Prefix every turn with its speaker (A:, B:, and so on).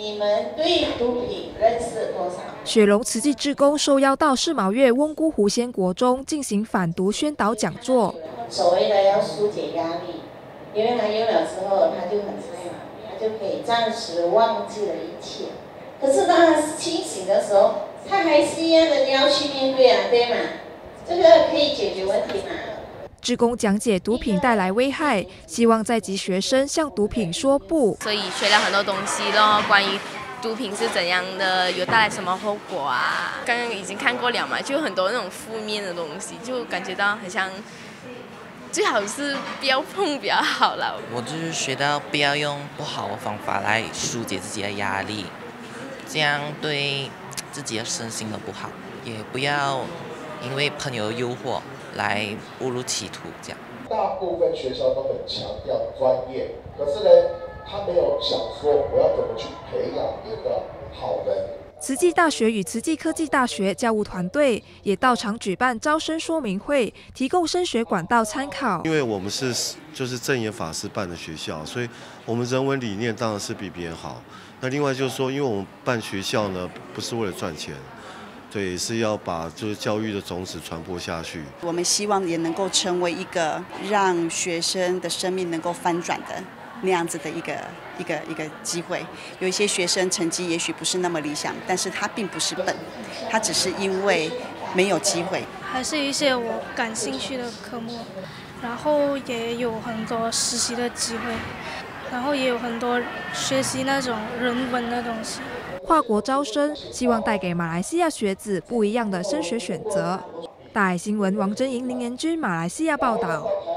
A: 你们对毒品认识多少？
B: 雪龙慈济志工受邀到世贸月翁姑湖仙国中进行反毒宣导讲座。
A: 所谓的要疏解压力，因为他用了之后，他就很嗨嘛，他就可以暂时忘记了一切。可是当他是清醒的时候，他还是一样的要去面对啊，对吗？这个可以解决问题嘛？
B: 志工讲解毒品带来危害，希望在籍学生向毒品说不。
C: 所以学了很多东西咯，关于毒品是怎样的，有带来什么后果啊？刚刚已经看过了嘛，就很多那种负面的东西，就感觉到很像，最好是不要碰比较好了。
D: 我就是学到不要用不好的方法来疏解自己的压力，这样对自己的身心都不好，也不要因为朋友诱惑来误入歧途，这样。
E: 大部分学校都很强调专业，可是呢，他没有想说我要怎么去培养一个好人。
B: 慈济大学与慈济科技大学教务团队也到场举办招生说明会，提供升学管道参考。
F: 因为我们是正言法师办的学校，所以我们人文理念当然是比别人好。那另外就是说，因为我们办学校呢，不是为了赚钱。对，是要把就是教育的种子传播下去。
G: 我们希望也能够成为一个让学生的生命能够翻转的那样子的一个机会。有一些学生成绩也许不是那么理想，但是他并不是笨，他只是因为没有机会。
H: 还是一些我感兴趣的科目，然后也有很多实习的机会，然后也有很多学习那种人文的东西。
B: 跨国招生，希望带给马来西亚学子不一样的升学选择。大爱新闻王真莹、林延君，马来西亚报道。